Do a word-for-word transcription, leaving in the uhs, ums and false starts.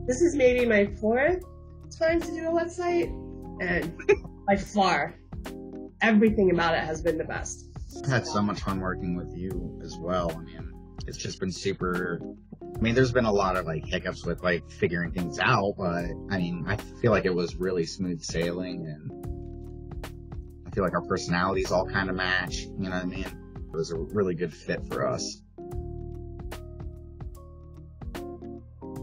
this is maybe my fourth time to do a website, and by far, everything about it has been the best. I've had so much fun working with you as well. I mean, it's just been super. I mean, there's been a lot of like hiccups with like figuring things out, but I mean, I feel like it was really smooth sailing, and I feel like our personalities all kind of match. You know what I mean? It was a really good fit for us.